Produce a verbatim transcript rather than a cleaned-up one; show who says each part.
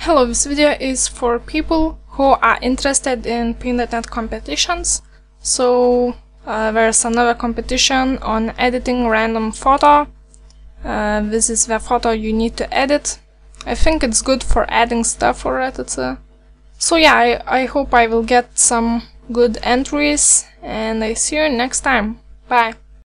Speaker 1: Hello, this video is for people who are interested in pin dot net competitions. So uh, there's another competition on editing random photo. Uh, this is the photo you need to edit. I think it's good for adding stuff for it. It's a so yeah, I, I hope I will get some good entries, and I see you next time. Bye.